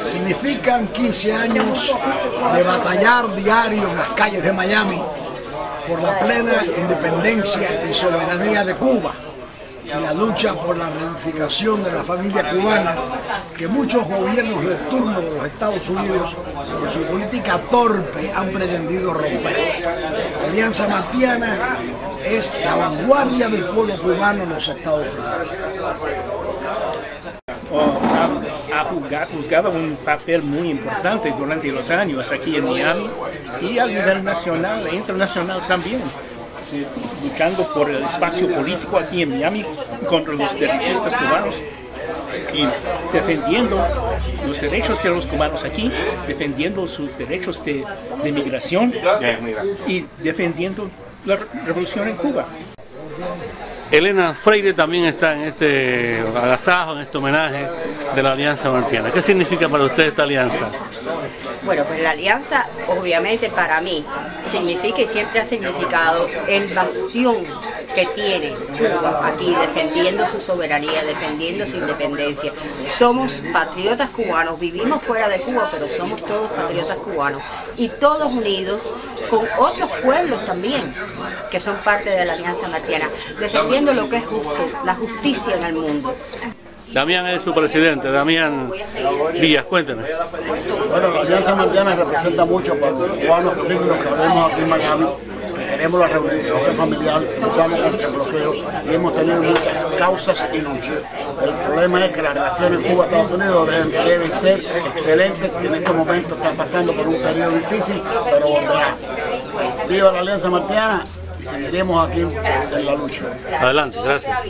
Significan 15 años de batallar diario en las calles de Miami por la plena independencia y soberanía de Cuba y la lucha por la reunificación de la familia cubana que muchos gobiernos de turno de los Estados Unidos, por su política torpe, han pretendido romper. La Alianza Martiana es la vanguardia del pueblo cubano en los Estados Unidos. Ha jugado un papel muy importante durante los años aquí en Miami y a nivel nacional e internacional también, luchando por el espacio político aquí en Miami contra los derechistas cubanos y defendiendo los derechos de los cubanos aquí, defendiendo sus derechos de migración y defendiendo la revolución en Cuba. Elena Freire también está en este agasajo, en este homenaje de la Alianza Martiana. ¿Qué significa para usted esta alianza? Bueno, pues la alianza, obviamente para mí, significa y siempre ha significado el bastión que tiene Cuba aquí, defendiendo su soberanía, defendiendo su independencia. Somos patriotas cubanos, vivimos fuera de Cuba, pero somos todos patriotas cubanos. Y todos unidos con otros pueblos también, que son parte de la Alianza Martiana, defendiendo lo que es justo, la justicia en el mundo. Damián es su presidente, Damián Díaz, cuénteme. Bueno, la Alianza Martiana representa mucho para los cubanos dignos que vemos aquí en Miami. Tenemos la reunificación familiar, luchamos contra el bloqueo y hemos tenido muchas causas y luchas. El problema es que las relaciones Cuba-Estados Unidos deben ser excelentes y en estos momentos están pasando por un periodo difícil, pero volverá. Viva la Alianza Martiana y seguiremos aquí en la lucha. Adelante, gracias.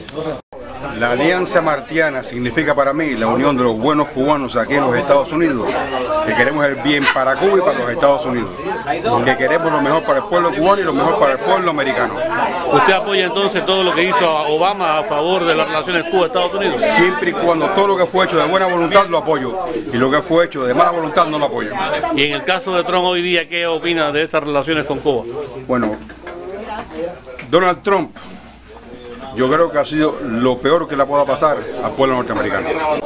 La Alianza Martiana significa para mí la unión de los buenos cubanos aquí en los Estados Unidos, que queremos el bien para Cuba y para los Estados Unidos, que queremos lo mejor para el pueblo cubano y lo mejor para el pueblo americano. ¿Usted apoya entonces todo lo que hizo Obama a favor de las relaciones Cuba-Estados Unidos? Siempre y cuando todo lo que fue hecho de buena voluntad lo apoyo y lo que fue hecho de mala voluntad no lo apoyo. Y en el caso de Trump hoy día, ¿qué opina de esas relaciones con Cuba? Bueno, Donald Trump, yo creo que ha sido lo peor que le pueda pasar al pueblo norteamericano.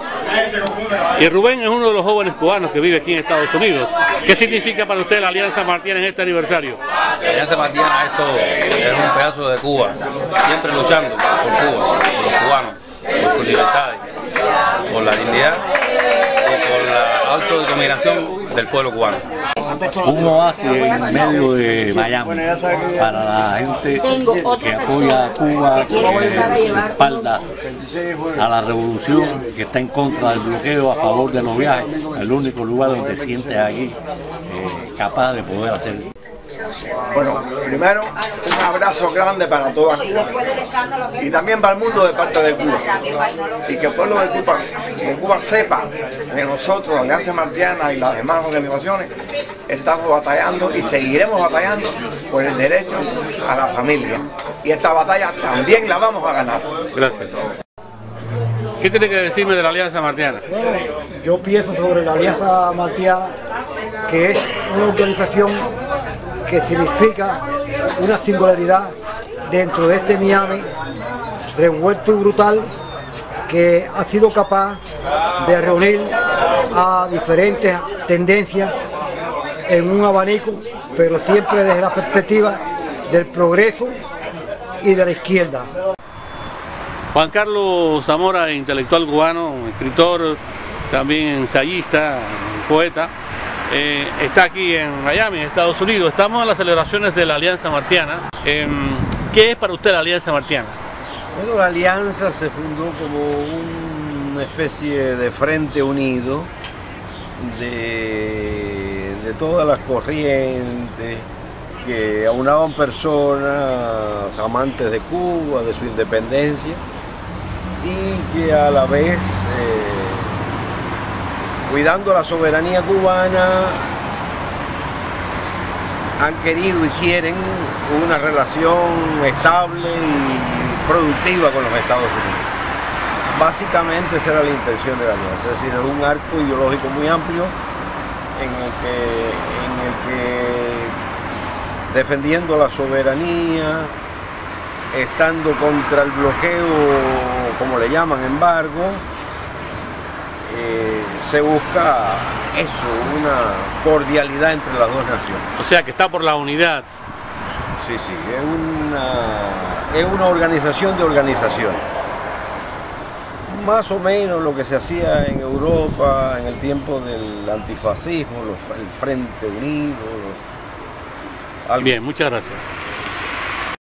Y Rubén es uno de los jóvenes cubanos que vive aquí en Estados Unidos. ¿Qué significa para usted la Alianza Martiana en este aniversario? La Alianza Martiana es un pedazo de Cuba, siempre luchando por Cuba, por los cubanos, por sus libertades, por la dignidad y por la autodeterminación del pueblo cubano. Un oasis en medio de Miami para la gente que apoya a Cuba, que respalda a la revolución, que está en contra del bloqueo, a favor de los viajes. El único lugar donde sientes aquí capaz de poder hacer. Bueno, primero un abrazo grande para toda Cuba y también para el mundo de parte de Cuba, y que el pueblo de Cuba sepa que nosotros, la Alianza Martiana y las demás organizaciones, estamos batallando y seguiremos batallando por el derecho a la familia, y esta batalla también la vamos a ganar. Gracias. ¿Qué tiene que decirme de la Alianza Martiana? Bueno, yo pienso sobre la Alianza Martiana que es una organización que significa una singularidad dentro de este Miami revuelto y brutal, que ha sido capaz de reunir a diferentes tendencias en un abanico, pero siempre desde la perspectiva del progreso y de la izquierda. Juan Carlos Zamora, intelectual cubano, escritor, también ensayista, poeta, está aquí en Miami, en Estados Unidos. Estamos en las celebraciones de la Alianza Martiana. ¿Qué es para usted la Alianza Martiana? Bueno, la Alianza se fundó como una especie de frente unido de todas las corrientes que aunaban personas amantes de Cuba, de su independencia, y que a la vez cuidando la soberanía cubana han querido y quieren una relación estable y productiva con los Estados Unidos. Básicamente esa era la intención de la alianza, es decir, es un arco ideológico muy amplio en el que defendiendo la soberanía, estando contra el bloqueo, como le llaman, embargo, se busca eso, una cordialidad entre las dos naciones. O sea que está por la unidad. Sí, sí, es una organización de organizaciones. Más o menos lo que se hacía en Europa en el tiempo del antifascismo, el Frente Unido. Bien, muchas gracias.